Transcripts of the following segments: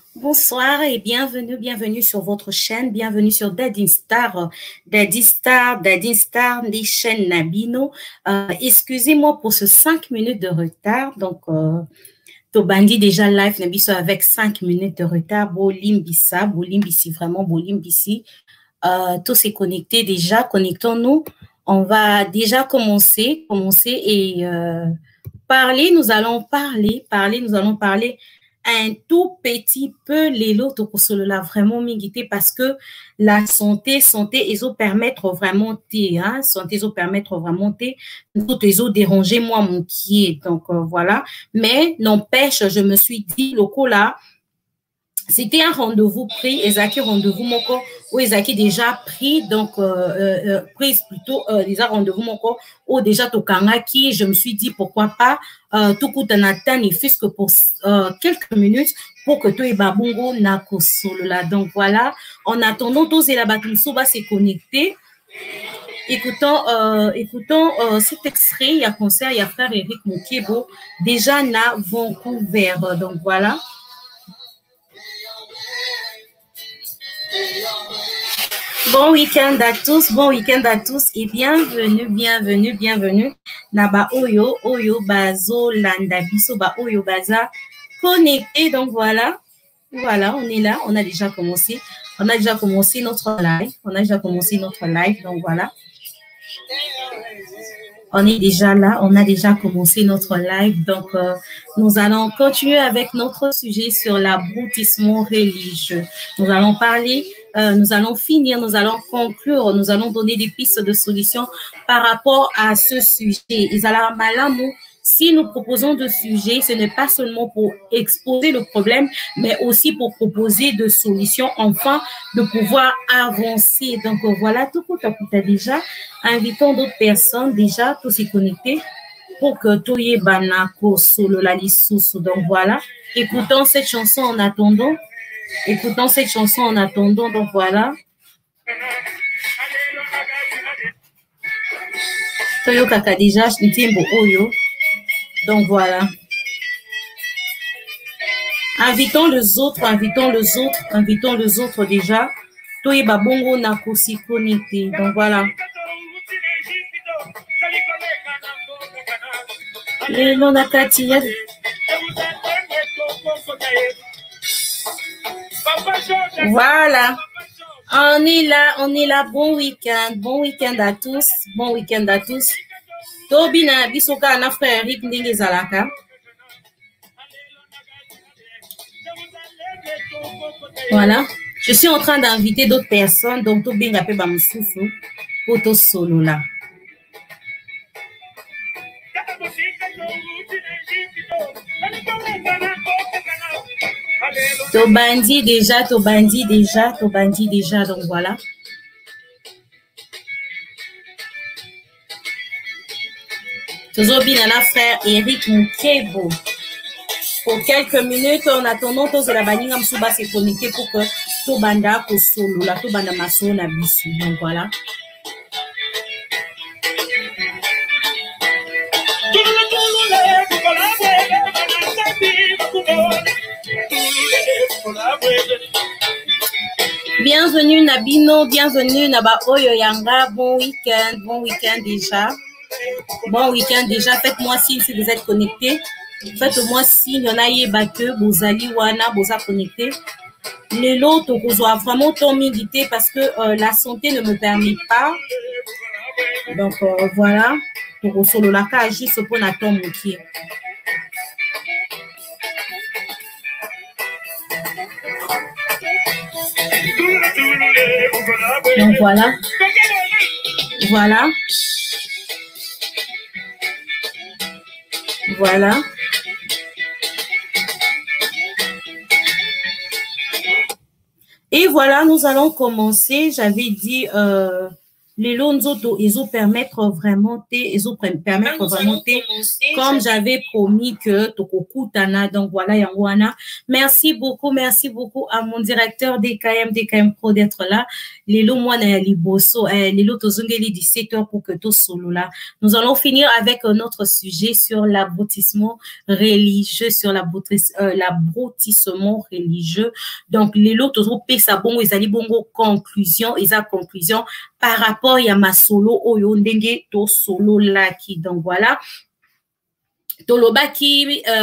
Bonsoir et bienvenue sur votre chaîne, bienvenue sur Daddy Star des chaînes Nabino. Excusez-moi pour ce 5 minutes de retard. Donc, Tobandi déjà live Nabiso avec 5 minutes de retard. Bolimbisi, vraiment Bolimbisi. Tous s'est connecté déjà, connectons-nous. On va déjà commencer et parler. Nous allons parler un tout petit peu les lots là vraiment mingité parce que la santé ils ont permettre vraiment santé ils ont permettre vraiment nous ils ont dérangé moi mon pied donc voilà mais n'empêche je me suis dit locaux là c'était un rendez-vous pris, Ezaki rendez-vous moko, ou Ezaki déjà pris, donc prise plutôt déjà rendez-vous moko, ou déjà tokangaki, je me suis dit pourquoi pas tout kutanata ne fût-ce que pour quelques minutes pour que tout et babungo na solo là. Donc voilà, en attendant tous et la batumso va se connecter. Écoutons cet extrait, il y a concert, il y a frère Eric Mokebo, déjà na Vancouver. Donc voilà. Bon week-end à tous et bienvenue. Naba Oyo Bazo Landa Biso Ba Oyo Baza connecté. Donc voilà, on est là, on a déjà commencé notre live. Donc voilà. On est déjà là, on a déjà commencé notre live. Donc, nous allons continuer avec notre sujet sur l'abrutissement religieux. Nous allons parler, nous allons finir, nous allons conclure, nous allons donner des pistes de solutions par rapport à ce sujet. Isala Malamu, si nous proposons de sujets, ce n'est pas seulement pour exposer le problème, mais aussi pour proposer de solutions, enfin, de pouvoir avancer. Donc, voilà, tout à déjà. Invitons d'autres personnes déjà pour s'y connecter pour que tout y banako solo la lisusu. Donc, voilà. Écoutons cette chanson en attendant. Donc, voilà. Toyo kaka déjà, ntimbo oyo. Donc voilà. Invitons les autres déjà. Toye babongo na kosi connecté. Donc voilà. Lelo na kati ya. Voilà. On est là. Bon week-end à tous. Tobina bisoka na frère Eric ndenge zalaka. Voilà. Je suis en train d'inviter d'autres personnes, donc Tobinga pe bamususu pour to solo là. Tobandi déjà, donc voilà. Tozobina na frère Eric Mukebo. Pour quelques minutes, en attendant, tous la baninga msuba se connecter pour que tout banda ko solo la tout banda maso na bisu. Donc voilà. Bienvenue Nabino, bienvenue Naba Oyo Yanga, bon week-end déjà. Faites-moi signe si vous êtes connectés. Faites-moi signe, y en a que Bozali Wana, Boza connecté. Les lots, on doit vraiment ton méditer parce que la santé ne me permet pas. Donc voilà, pour solo la cage juste pour la tombe qui. Donc voilà. Et voilà, nous allons commencer. J'avais dit les lonzoto, ils ont permettre vraiment, comme j'avais promis que Tokokutana, donc voilà, Yangwana. Merci beaucoup à mon directeur DKM Pro d'être là. Lelo Mwana ya Liboso, Lelo Tozungeli 17h pour que tout solo là. Nous allons finir avec notre sujet sur l'abrutissement religieux, sur l'abrutissement religieux. Donc, Lelo Tozo Pesa Bongo, ils allaient bongo conclusion par rapport à ma solo oyo ndenge to solo laki. Donc voilà. Tolobaki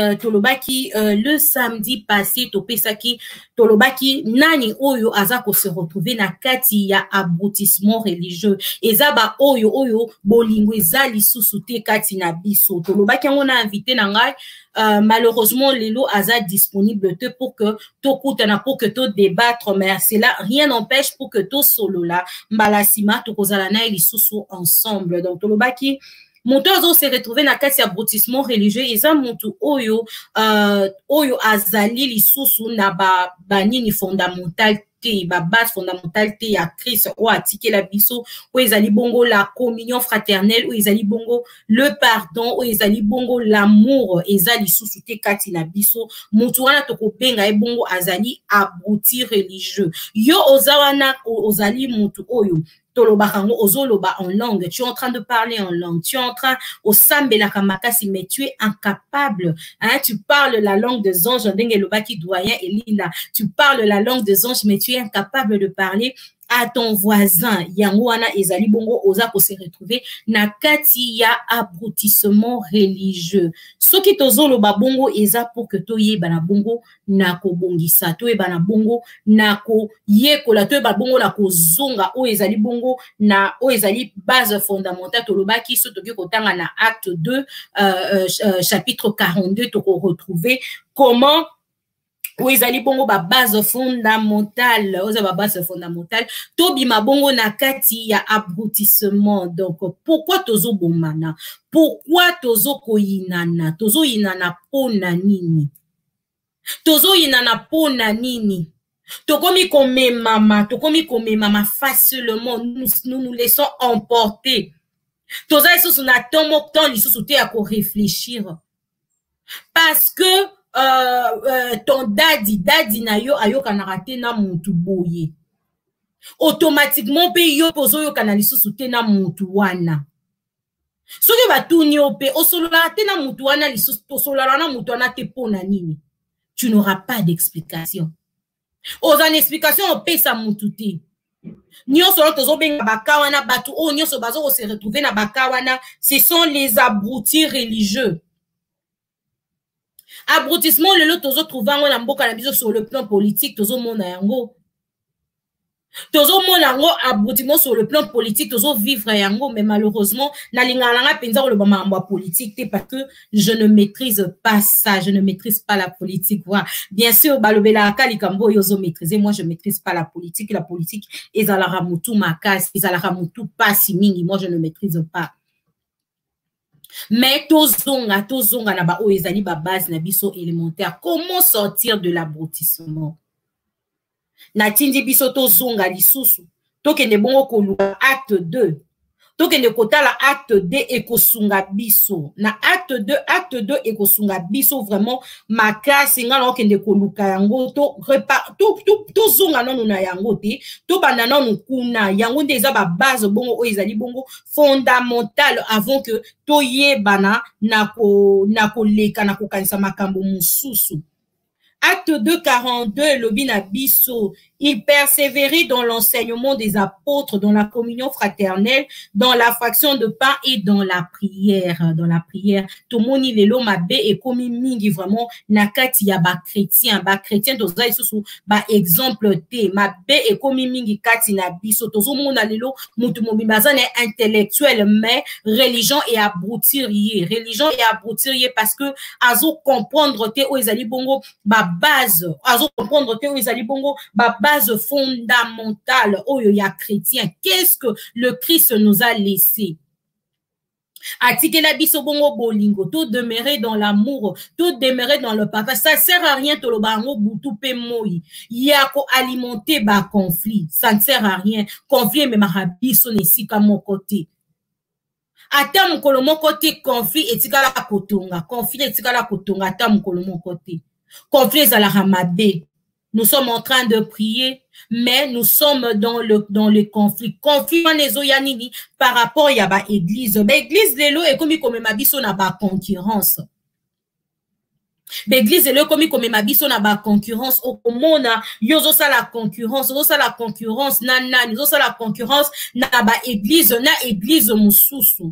le samedi passé topesaki Tolobaki nani oyo azako se retrouver na kati ya abrutissement religieux ezaba oyo bolingo ezali susute kati na biso Tolobaki on a invité na ngai malheureusement lelo aza disponible te pour que tokutana pour que to débattre mais cela rien n'empêche pour que to solo la mbalasima tokozala na lisusu ensemble donc Tolobaki Monto azo se retrouver na kati ya abrutissement religieux eza montu oyo azali lisusu na banini fondamental te ba base fondamentale te ya Christ o atike la biso o ezali bongo la communion fraternelle o ezali bongo le pardon o ezali bongo l'amour ezali lisusu te kati na biso montu wana tokobenga bongo azali abruti religieux yo ozawana ozali montu oyo Tolobakango ozoloba en langue, tu es en train de parler en langue, tu es en train au sambela kamakasi, mais tu es incapable, hein, tu parles la langue des anges, dengelobaki doyen Elina, tu parles la langue des anges, mais tu es incapable de parler à ton voisin, Yangwana ezali bongo oza ko se retrouver na kati ya abrutissement religieux. Soki tozolo ba bongo eza pour que toye bana bongo na ko bongisa, toye bana bongo na ko yekola, toye ba bongo na ko zonga o ezali bongo na o ezali base fondamentale tolobaki so toki kotanga na acte 2 chapitre 42 to retrouver comment ou ezali bongo ba base fondamentale tobi mabongo na kati ya abrutissement donc pourquoi tozo bomana pourquoi tozo koyinana tozo yinana pona nini tokomi komemama facilement nous laissons emporter toza lisusu na tomo temps lisusu te ya ko réfléchir parce que ton daddy na yo ayoka na raté na mutu boye automatiquement pe yo pozo yo kana lisusu te na mutu wana soki batuni yo pe osolola te na mutu wana lisusu tosolola na mutu wana te pona nini tu n'auras pas d'explication oza na explication opesa mutu te nyonso tozo benga bakawana batu o nyonso bazo se retrouver na bakawana ce sont les abrutis religieux. Abrutissement le lot tozo trouver na mboka na biso sur le plan politique tozo mona yango abrutissement sur le plan politique tozo vivre yango mais malheureusement na lingala nga penza le mambo politique parce que je ne maîtrise pas ça, je ne maîtrise pas la politique voilà. Bien sûr balobela kali kambo yozo maîtriser, moi je maîtrise pas la politique ezala mutu makas ezala mutu pasi mingi, moi je ne maîtrise pas. Mais tozonga na ba o ezali ba base na biso élémentaire. Comment sortir de l'abrutissement? Na tindi biso tozonga lisusu. Tokende bongo koluka acte 2. Tokende kotala acte 2 ekosunga biso. Na acte 2 ekosunga biso vraiment makasi ngala okende koluka yango to zonga nanu na yango te. To banda nanu kuna yango nde eza ba base bongo o ezali bongo fondamental avant que to yebana na koleka na kokanisa makambo mususu. Acte 2:42, Lobina Bisso, il persévérait dans l'enseignement des apôtres, dans la communion fraternelle, dans la fraction de pain et dans la prière. Tout le monde il est mabe et comme mingi vraiment nakati ya ba chrétien toza isusu ba exemple te mabe et comme mingi kati na biso tozo mona lelo mutu mobimaza na intellectuel mais religion et abrutirier parce que azo comprendre te o ezali bongo ba base azo comprendre te o ezali bongo ba base fondamentale oyo ya chrétien. Qu'est-ce que le Christ nous a laissé? Atikela biso bongo bolingo, tout demeurer dans l'amour, tout demeurer dans le partage. Ça sert à rien to lo bango butu pe moi. Yako alimenter ba conflit. Ça ne sert à rien. Conflit me marabiso ne sika mon côté. Ata mukolo mon côté conflit etikala kotonga. Conflit etikala kotonga ata mukolo mon côté. Conflit ezala ramabe. Nous sommes en train de prier, mais nous sommes dans le conflit. Conflit par rapport à la église. L'église lelo est comme ma biso na ba concurrence. L'église lelo comme ma biso na ba concurrence. Au mona yozo sa la concurrence, yozo sa la concurrence nana, yozo sa la concurrence na ba église mususu.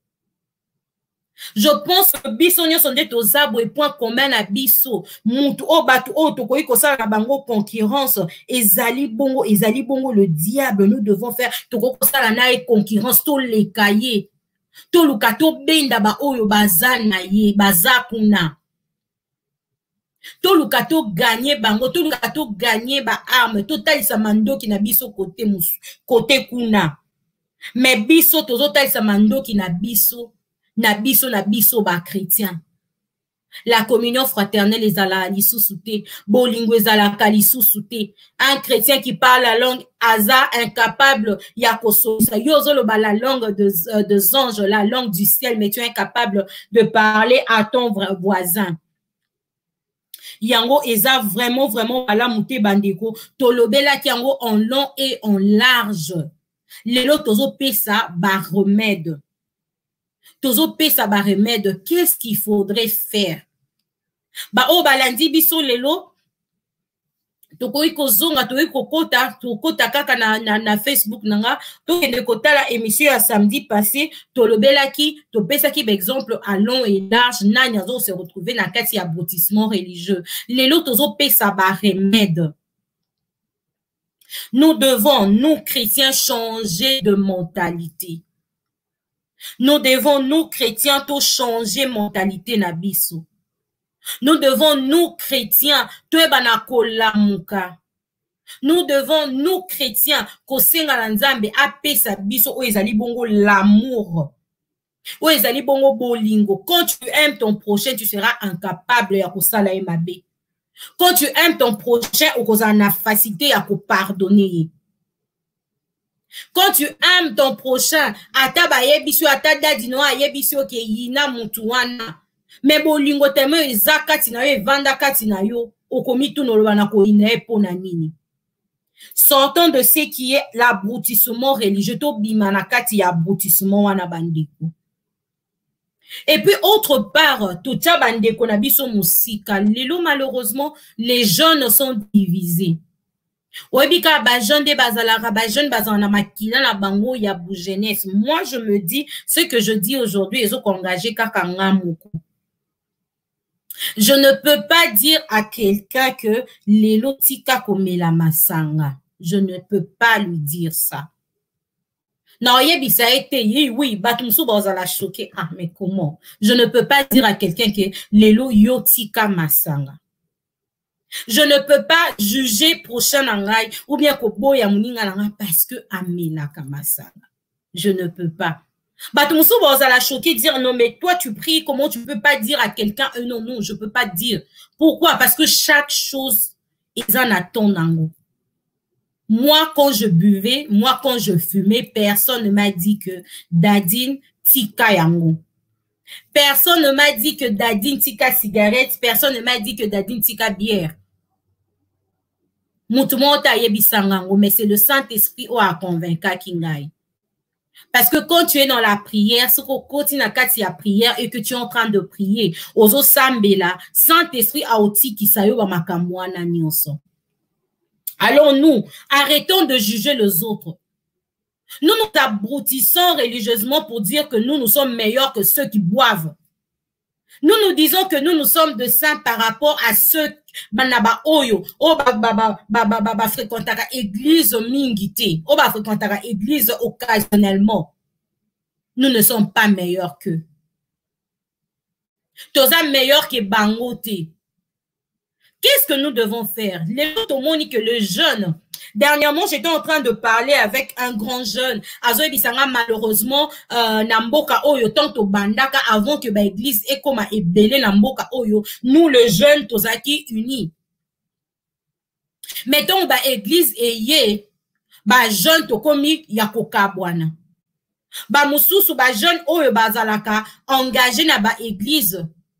Je pense que biso nyo sonde to zabo et point commun na biso mutu o batu o to koyi ko sala na bango concurrence ezali bongo le diable. Nous devons faire to ko sala na e concurrence to le kaye to lukato benda ba oyo bazana ye bazakuna to lukato gagner bango to lukato gagner ba arme to talisa mandoki na biso côté kuna mais biso tozo talisa mandoki na biso ba chrétien. La communion fraternelle ezala lisusuté, bolingo ezala kalisusuté. Un chrétien qui parle la langue aza incapable ya kososa yozo lo ba la langue des anges, la langue du ciel, mais tu es incapable de parler à ton voisin. Yango eza vraiment ala mute bandeko tolobela yango en long et en large. Lelo tozo pesa ba remède. Tozo pesa ba remède, qu'est-ce qu'il faudrait faire? Ba o balandi biso lelo tokoyi kozonga tokoyi kokota kaka na Facebook nanga tokende kotala émission ya samedi passé tolobelaki topesaki exemple à long et large nani azo se retrouver na kati ya abrutissement religieux. Lelo tozo pesa ba remède. Nous devons, nous chrétiens, changer de mentalité. Nous devons, nous chrétiens, tout changer mentalité na biso. Nous devons, nous chrétiens, tout ebanakola muka. Nous devons, nous chrétiens, kosenga na nzambe apesa biso o ezali bongo l'amour. O ezali bongo bolingo. Quand tu aimes ton prochain, tu seras incapable ya kosala emabe. Quand tu aimes ton prochain, o kozana facilité ya ko pardonner. Quand tu aimes ton prochain, ata ba yebiso ata dadino yebiso ke yina mutu wana. Mais bolingo teme ezakati na yo evanda kati na yo okomi tu no lobana ko ina epona nini. Sortons de ce qui est l'abrutissement religieux to bimana kati ya abrutissement wana bandeko. Et puis autre part, tout ça bandeko na biso musika lelo malheureusement les jeunes sont divisés. Webika ba jeune de bazalara ba jeune bazana makila na bango ya bu jeunesse. Moi je me dis ce que je dis aujourd'hui ezo kongager kaka ngamuko. Je ne peux pas dire à quelqu'un que lelo tika komela masanga. Je ne peux pas lui dire ça. Non, yebisa été oui, batumsu bazala choqué. Ah mais comment? Je ne peux pas dire à quelqu'un que lelo yo tika masanga. Je ne peux pas juger prochain nangai ou bien koboya muninga nanga parce que amela kamasanga. Je ne peux pas. Batumsu bazala choqué dire non mais toi tu pries, comment tu peux pas dire à quelqu'un non je peux pas dire. Pourquoi? Parce que chaque chose est en attend nango. Moi quand je buvais, moi quand je fumais, personne ne m'a dit que Dadine tika yango. Personne ne m'a dit que Dadine tika cigarette, personne ne m'a dit que Dadine tika bière. Mais c'est le Saint-Esprit qui a convaincu Kingai. Parce que quand tu es dans la prière, ce qu'on continue à la prière et que tu es en train de prier, ozo sambela, Saint-Esprit a oti qui sayo ba makamwana nyonso. Alors nous, arrêtons de juger les autres. Nous nous abrutissons religieusement pour dire que nous sommes meilleurs que ceux qui boivent. Nous disons que nous sommes de saints par rapport à ceux banaba oyo fréquentara église mingité, fréquentara église occasionnellement. Nous ne sommes pas meilleurs qu'eux. Toza meilleurs que bangote. Qu'est-ce que nous devons faire? Les autres m'ont dit que le jeune Dernièrement, j'étais en train de parler avec un grand jeune. Azoe Bisanga, malheureusement, Namboka Oyo, tant au Bandaka, avant que l'église ait comme à ébélé Namboka Oyo, nous, les jeunes, Tozaki unis. Mettons, l'église eye, jeune, Tokomi, Yakoka Bwana. Moussousou, jeune, Oyo, Bazalaka, engagé na église.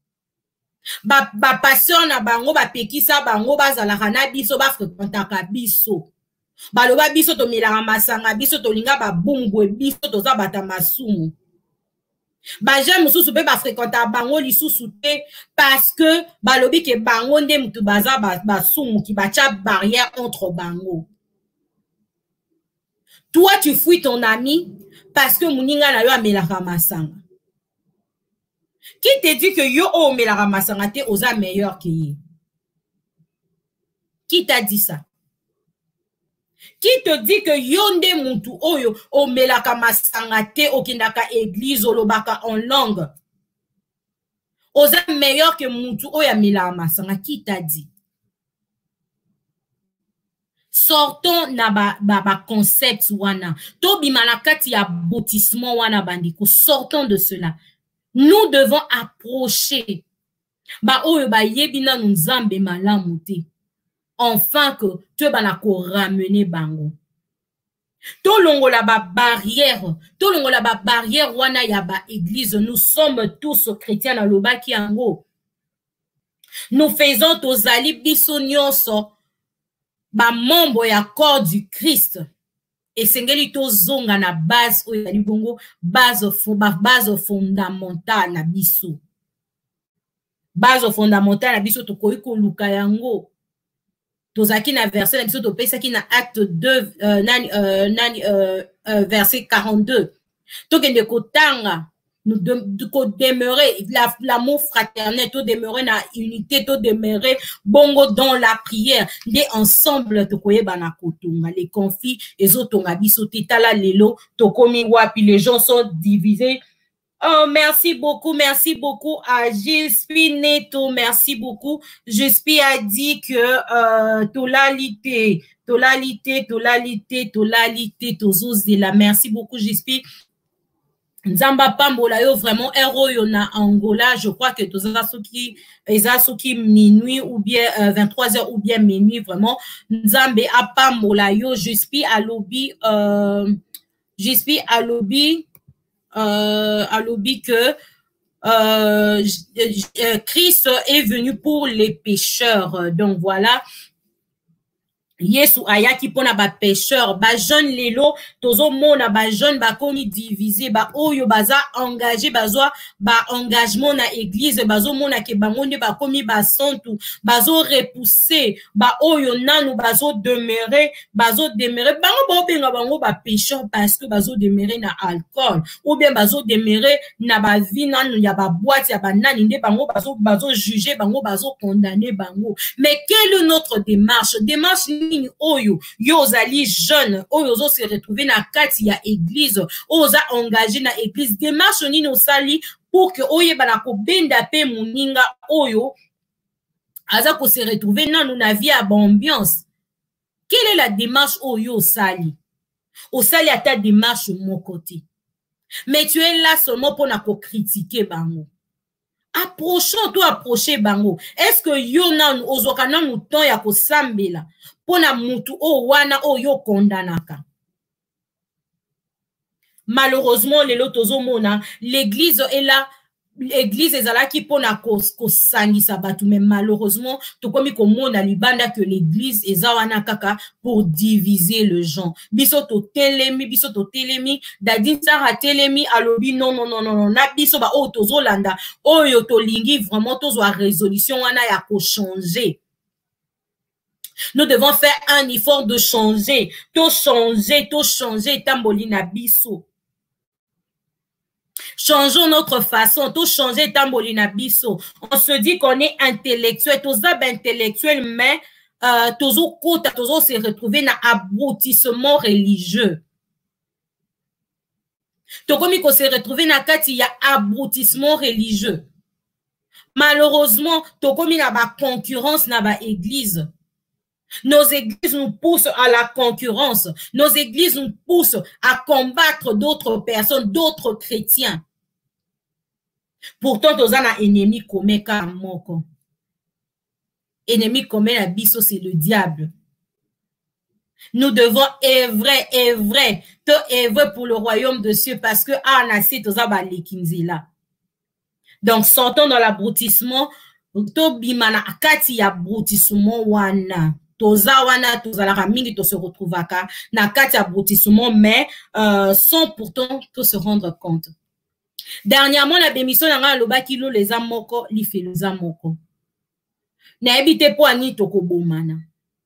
Pasteur na bango, pekisa bango, bazalaka na biso, fréquentaka biso. Baloba biso to milanga masanga biso to linga ba bungwe biso to za bata masumu. J'aime mususu be ba fréquenta bango lisusu te parce que balobi ke bango nde mutu baza ba sumu ki bacha barrière entre bango. Toi tu fuis ton ami parce que muninga na yo amelaka masanga. Qui te dit que yo o melaka masanga te oza meilleur que ye? Qui t'a dit ça? Qui te dit que yonde muntu oyo o melaka masanga te okindaka église olobaka en langue oza meilleur que muntu oyo melaka masanga? Qui t'a dit? Sortons na ba concept wana to bimana kati ya boutissement wana bandiko. Sortons de cela. Nous devons approcher ba oyo ba yebina nzambe malamu te. Enfin que tu vas ramener bango. To longo la barrière wana ya ba église. Nous sommes tous chrétiens na loba ki ango. Nous faisons tozali biso nyonso ba membre ya corps du Christ. Et sengeli to zonga na base oyali bongo base fondamentale na biso. Base fondamentale na biso to koyi ko luka yango. Tozaki na verset na biso to pesa ki na acte 2 verset 42. Tokende kotanga nous demeurer l'amour fraternel, to demeurer na unité, to demeurer bongo dans la prière. Des ensemble to koye bana kotunga les conflits ezotonga biso titala lelo to komi wapi les gens sont divisés. Oh, merci beaucoup à Gispi Neto, merci beaucoup. Gispi a dit que tolalité, tozozela. Merci beaucoup Gispi. Nzamba Pambola yo vraiment héros yo na Angola, je crois que Ezasoki minuit ou bien 23h ou bien minuit vraiment. Nzambe a Pambola yo Gispi à lobby que Christ est venu pour les pécheurs. Donc voilà. Yesu ayaki pona ba pécheur ba jeune lelo tozo mona ba jeune ba koni divisé ba oyo baza engagé bazwa ba engagement na église bazo mona ke bangonde ba komi ba santu bazo repousser ba oyo nanu bazo demeurer bango benga bango ba pécheur parce que bazo demeurer na alcool ou bien bazo demeurer na ba vie nanu ya ba boîte ya ba nani nde bango bazo juger bango bazo condamner bango. Mais quelle est notre démarche oyo yozali jeune oyo zo se retrouver na kati ya église oza engagé na église démarche nini osali pour que oyeba ko benda pe muninga oyo aza ko se retrouver na vie à ambiance. Quelle est la démarche oyo osali à ta démarche mon côté, mais tu es là seulement pour na ko critiquer bango. Approcher bango. Est-ce que yo nan ozoka na muton ya ko sambela pona mutu o wana o yo kondanaka? Malheureusement lelo tozomona l'église est là, l'église ezalaki pona ko sangisa batu, mais malheureusement tokomi komona libanda que l'église eza wana kaka pour diviser le gens. Biso to telemi dadi sara telemi alobi non na biso ba o tozolanda oyo tolingi vraiment tozwa résolution wana ya ko changer. Nous devons faire un effort de changer, to changer tamboli na biso. Changeons notre façon, tout changer tambolina biso. On se dit qu'on est intellectuel, tous intellectuel, mais tous se retrouver dans abrutissement religieux. Tout comme qu'on se retrouver dans kati il y a abrutissement religieux. Malheureusement, tout comme il y a ba concurrence dans ba église. Nos églises nous poussent à la concurrence. Nos églises nous poussent à combattre d'autres personnes, d'autres chrétiens. Pourtant, nous avons un ennemi commun car moko. Ennemi commun à biso, c'est le diable. Nous devons œuvrer pour le royaume de cieux parce que donc, sortons dans l'abrutissement. To bimana akati ya abrutissement wana. Toza wana, tozalaka mingi, to se retrouvaka na kati ya abrutissement, mais sans pourtant to se rendre compte. Dernièrement, la bémission na loba kilo les amoko, li fait les amoko. Na ebite po ani toko bomana.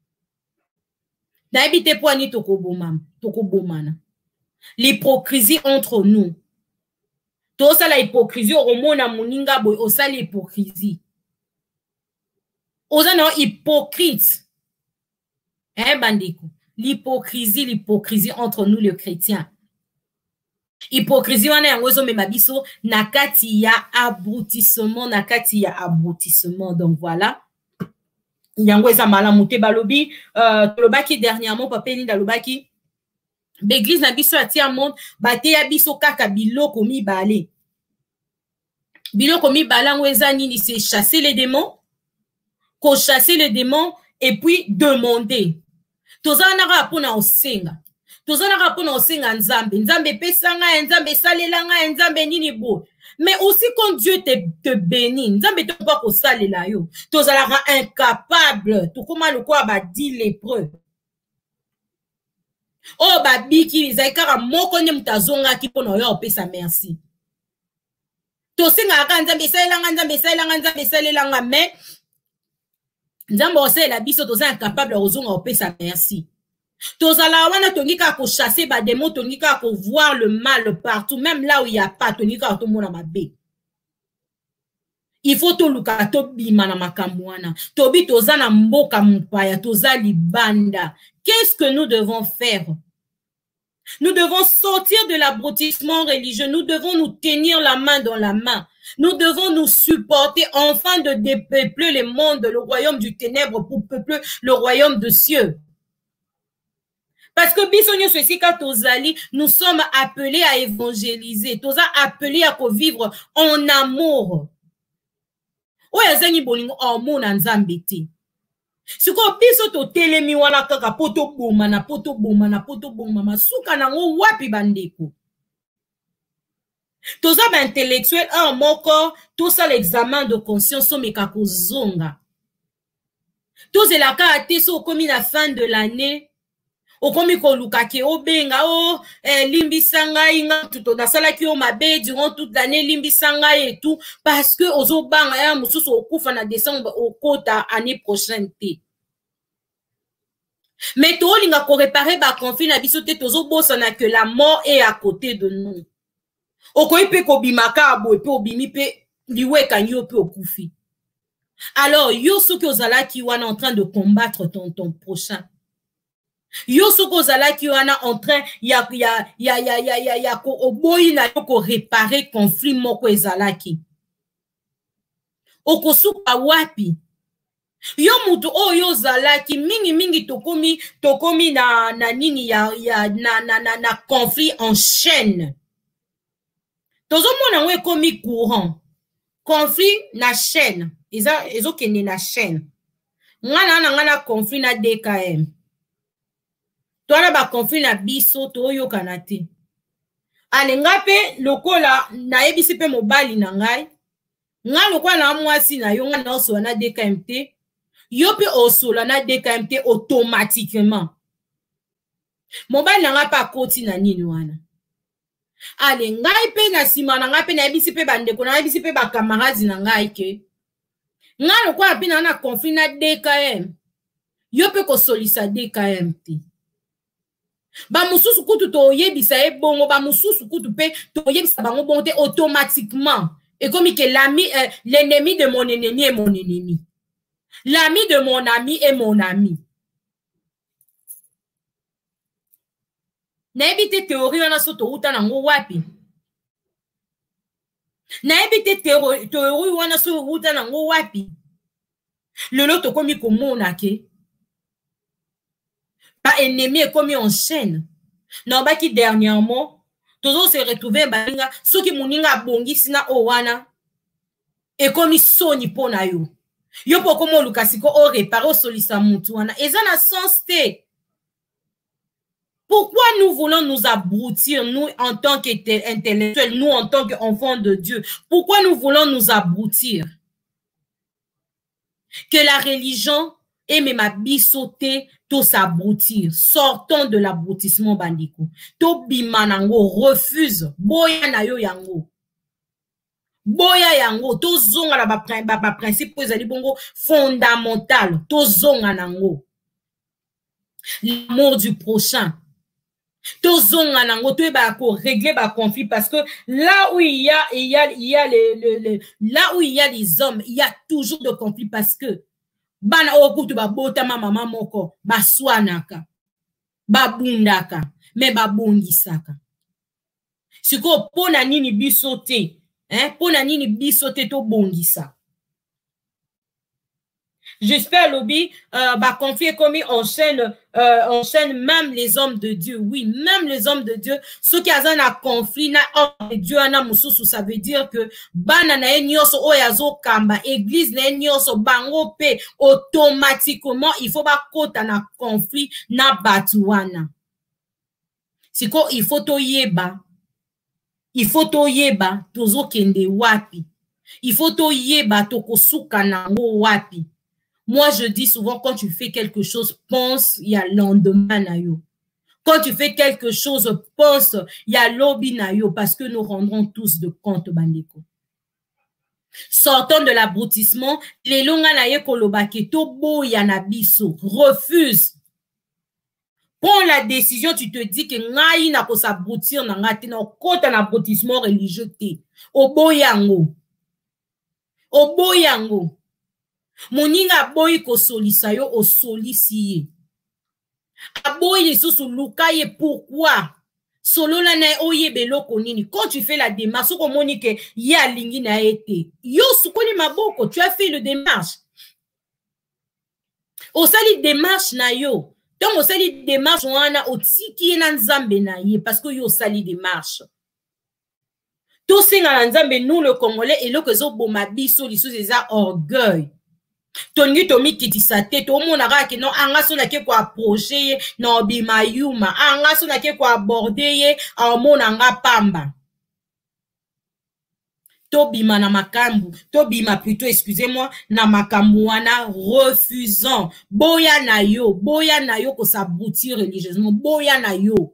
Na ebite po ani toko bomana. L'hypocrisie entre nous. Tout ça la hypocrisie au mona muninga boy, au ça l'hypocrisie. Aux non hypocrite. Hein, bandiko? L'hypocrisie entre nous, les chrétiens. Hypocrisie, on a un oiseau, mais mabiso, nakati ya abrutissement, nakati ya abrutissement. Donc voilà. Yangweza malamute balobi, lobaki dernièrement, papa Linda lobaki, l'église na biso ati monde, bate ya biso kaka biloko mi bale. Biloko mi bale, ngweza nini, c'est chasser les démons, qu'on chasser les démons, et puis demander. Tozanaka pona osenga. Tozanaka pona osenga nzambe. Nzambe pesanga, nzambe salelanga, nzambe nini bo. Mais aussi quand Dieu te bénit, nzambe te pas ko salela yo. Tozalaka incapable. To koma le quoi ba dit lépreux. Oh ba biki zaikara moko nye mtazonga ki pona yo pesa merci. Tosenga ka nzambe salelanga, nzambe salelanga, nzambe salelanga, mais Nzambo ose la biso toza incapable ozonga opesa merci. Tozala wana tongika ko chasser ba démon, tongika ko voir le mal partout, même là où il y a pas, tongika to mona mabe. Il faut to luka to bima na makamwana. Tobi toza na mboka mpaya, toza libanda. Qu'est-ce que nous devons faire? Nous devons sortir de l'abrutissement religieux. Nous devons nous tenir la main dans la main. Nous devons nous supporter afin de dépeupler le monde, le royaume du ténèbre pour peupler le royaume de cieux. Parce que nous sommes appelés à évangéliser. Nous sommes appelés à vivre en amour. Si ko biso to telemi wana kaka poto boma na poto boma masuka na ngo wapi bandeko. Toza ba intellectuel un moko tout ça l'examen de conscience so mekako zonga. Tous la ka ateso komi na fin de l'année. Okomi ko lukake obenga limbisanga inga tout na sala ki o mabe durant toute l'année limbisanga et tout parce que ozo banga ya mususu okufa na décembre au kota année prochaine te. Mais to linga ko réparer ba conflit na biso te tozo bosana que la mort est à côté de nous. Okoyi pe ko bimaka abo pe obimi pe liweka nyo pe okufi. Alors yo soki ozala ki wana en train de combattre ton prochain. Yo soko zalaki wana en train ya ko oboyi na yo ko réparer conflit moko ezalaki. Okosuka wapi? Yo mutu oyo zalaki mingi tokomi na nini na conflit en chaîne. Tozo mona we komi courant. Conflit na chaîne. Ezo kende na chaîne. Ngana conflit na DKM. Toana ba conflit na biso toyo kanate. Ale ngape lokola na ebisi pe mobali na ngai. Nga lokola na mwasi na yo nga na oso na DKMT. Yo pe oso na DKMT automatiquement. Mobali na nga pa koti na nini wana. Ale ngai pe na sima na nga pe na ebisi pe bandeko na ebisi pe ba camarades na ngai ke. Nga lokola pe na conflit na DKM. Yo pe ko solisa DKMT. Ba mususu kutu to yebisa e bongo ba mususu kutu pe to yebisa bango bongo automatiquement et comme que l'ennemi de mon ennemi est mon ennemi, l'ami de mon ami est mon ami. Na ebite théorie wana so to uta nango wapi? Na ebite théorie wana so uta nango wapi? Lelo to komi komona ke Pas ennemi est comme en chaîne. Non, bah qui dernièrement, tous se retrouver balinga, ceux qui moninga bongi sina owana, et comme ils sont ni pona yo. Yo pour comment lukasiko o réparer o solisa mutu wana. Et ça n'a sens te. Pourquoi nous voulons nous abrutir, nous en tant qu'intellectuels, nous en tant qu'enfants de Dieu? Pourquoi nous voulons nous abrutir? Que la religion et même abissoter, tout s'abrutir. Sortons de l'abrutissement bandiko. To bimanango refuse. Boya na yo yango. Boya yango. To zonga la ba principe ezali bongo fondamental. To zonga nango. L'amour du prochain. To zonga nango. To eba ko régler ba conflit parce que là où il y a là où il y a les hommes, il y a toujours de conflits parce que bana okutu ba bota mama moko ba swanaka ba bundaka me ba bongisaka siko pona nini bisote pona nini bisote to bongisa. J'espère lobby bah confier comme on chaîne même les hommes de Dieu. Oui, même les hommes de Dieu. Ceux qui ont un conflit na homme de Dieu ana mususu, ça veut dire que bana na enyoso oyazo kamba église na enyoso bango pe automatiquement il faut ba kota na conflit na batuana. Siko il faut to yeba tozo kende wapi. Il faut to yeba tokosuka nango wapi. Moi, je dis souvent, quand tu fais quelque chose, pense, il y a lendemain na yo. Quand tu fais quelque chose, pense, il y a lobby na yo, parce que nous rendrons tous de compte, bandeko. Sortons de l'abrutissement, les longa na ye kolobake, tobo yanabiso, refuse. Prends la décision, tu te dis que ngai na ko s'abrutir na ngate na kota na abrutissement religieux te. Oboyango. Oboyango. Moninga boy ko solisa yo o solisiye. Aboy lisusu lukaye pourquoi? Solo la na oye beloko nini. Quand tu fais la démarche, ko monike ya lingi na été. Yo sukoni maboko, tu as fait le démarche. O sali démarche na yo. Donc o sali démarche wana o tiki na nzambe na ye parce que yo sali démarche. To senga na nzambe nous le Congolais et lo kezo bomabiso lisusu eza orgueil. Tongi tomi kitisa te to monaka ke non anga so na ke ko approcher na obima yuma anga so na ke ko aborder ye a monanga pamba to bima na makambu to bima plutôt excusez-moi na makambu wana refusant boya na yo ko s'abrutir religieusement boya na yo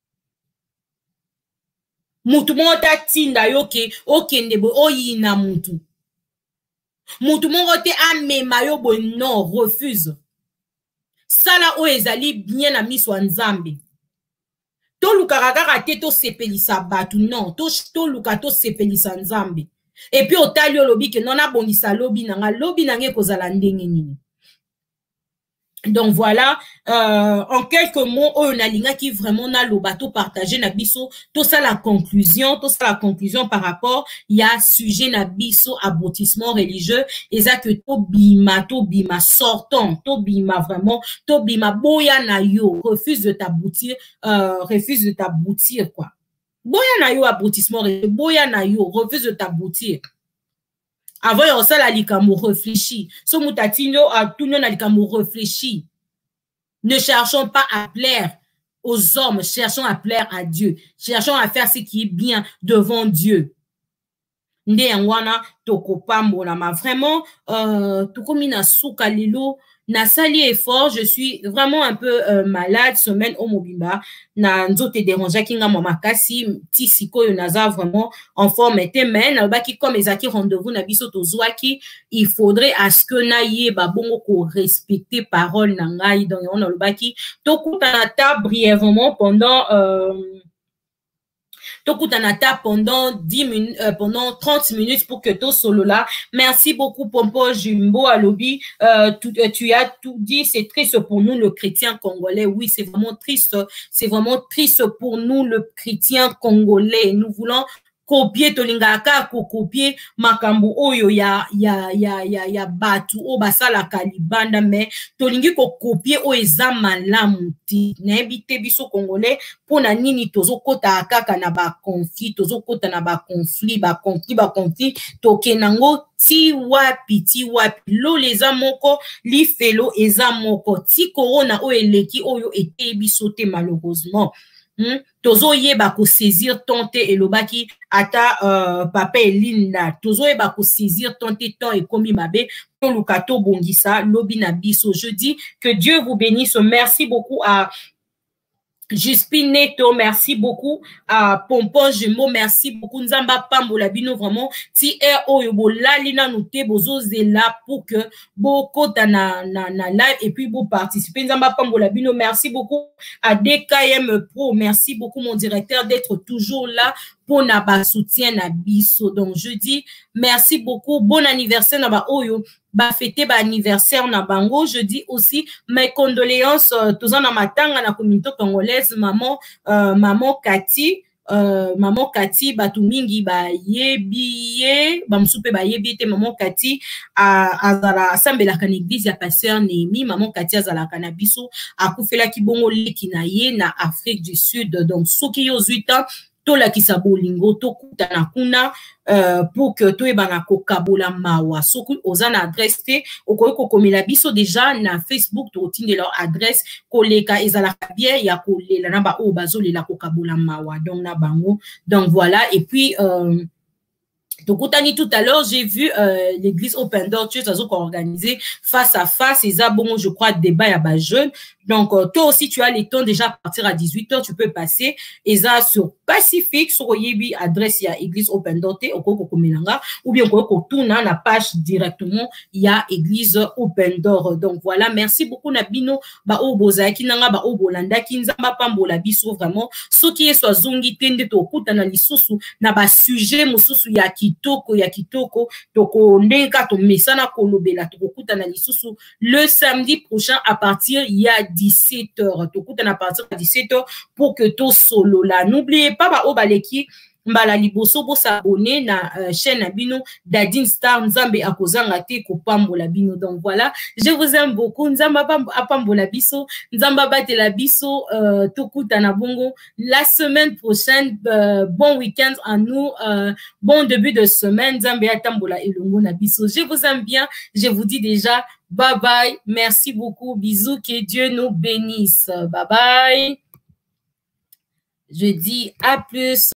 mutu mota tinda yo ke okende bo oyina mutu Mutu mongo te amema yo bo non refuse. Sala o ezali bien na miso nzambe. To luka kaka te to sepelisa batu non, to luka to sepelisa nzambe. Et puis otali lobi ke non abongisa lobi nanga kozala ndenge nini. Donc voilà, en quelques mots, on a linga qui vraiment n'a le bateau partagé na biso, tout ça la conclusion par rapport, il y a sujet na biso abrutissement religieux, et ça que to bima sortant, to bima vraiment, to bima boya na yo, refuse de t'abrutir quoi. Boya na yo abrutissement religieux, boya na yo, refuse de t'abrutir. Avant, on s'est la likamo réfléchi. So mutatinyo a tout le monde likamo réfléchi. Ne cherchons pas à plaire aux hommes, cherchons à plaire à Dieu. Cherchons à faire ce qui est bien devant Dieu. Nde yangwana toko pambola ma vraiment toko mina suka lilo na sali effort, je suis vraiment un peu malade semaine au mobimba na nzote déranger kinga mama kasi ti sikoyo naza vraiment en forme était mais na baki comme ezaki rendez-vous na biso tozwaki il faudrait à ce que na yeba bongo ko respecter parole na ngai donc on a le baki tokuta ta brièvement pendant pendant 10 minutes, pendant 30 minutes pour que tout solo là. Merci beaucoup, Pompo Jumbo Alobi. Tu as tout dit. C'est triste pour nous, le chrétien congolais. Oui, c'est vraiment triste. C'est vraiment triste pour nous, le chrétien congolais. Nous voulons copier tolingaka ko copier makambo oyo ya batu o basala kalibanda mais tolingi ko copier o eza malamu ti nayebi te biso congolais pona nini tozokota kaka na ba conflit tozokota na ba conflit tokenango ti wapi lolo eza moko lifelo eza moko ti corona o eleki oyo ete biso te malheureusement tozoyeba ko saisir tonte elobaki ata papa elinda tozoyeba ko saisir tonte ton ekomi mabe toluka tobongisa lobi na biso. Je dis que Dieu vous bénisse. Merci beaucoup à Juspine Neto, merci beaucoup à Pompon Jumeau, merci beaucoup Nzamba Pambola Bino, vraiment ti oyo bo lalina noté bozo zela pour que boko na live et puis bo participer Nzamba Pambola Bino, merci beaucoup à DKM Pro, merci beaucoup mon directeur d'être toujours là pour na ba soutien na biso. Donc je dis merci beaucoup, bon anniversaire na ba oyo ba fêter ba anniversaire na bango. Je dis aussi mes condoléances tous na matanga na communauté congolaise maman Kati batu mingi ba yebiye ba msupe ba yebi te maman Kati azala asambela kan église ya pasteur Némi maman Kati azala kana biso akufela kibongo leki na ye na Afrique du Sud. Donc soki yo 8 ans tola kisabolingo tokutana kuna pour que to ebana ko kabola mawa soki ozana adresse te okoki kokomela biso déjà na Facebook to tinde leur adresse koleka ezala bien ya kolela na ba o bazolela ko kabola mawa donc na bango. Donc voilà et puis tout à l'heure, j'ai vu l'église Open Door Church organisé face à face. Et ça, bon, je crois, débat à bas jeune. Donc, toi aussi, tu as les temps déjà à partir à 18h, tu peux passer. Et ça, sur Pacifique, sur Yebi, adresse, il y a église Open Door, ou bien, on tourne la page directement, il y a église Open Door. Donc, voilà, merci beaucoup, Nabino, ba oboza, kinanga, ba obolanda, kinzamba, pambola, biso, vraiment. Ce qui est soit zongi, tende, to, kutana, lisusu, na ba sujet, mususu, ya kitoko, toko, ndenka, to, mesana, kolobela, toko, kutana, lisusu, le samedi prochain, à partir, il y a 17h. Tokutana à partir de 17h pour que to solo là. N'oubliez pas, ba obaleki, mbala liboso bo s'abonner na chaîne Abino Dadin Star Nzambe akozanga te ko pambola bino. Donc voilà, je vous aime beaucoup. Nzamba pambola biso, Nzamba batela biso, tokutana bongo la semaine prochaine. Bon week-end à nous, bon début de semaine. Nzambe atambola elongo na biso. Je vous aime bien. Je vous dis déjà bye bye. Merci beaucoup. Bisous. Que Dieu nous bénisse. Bye bye. Je dis à plus.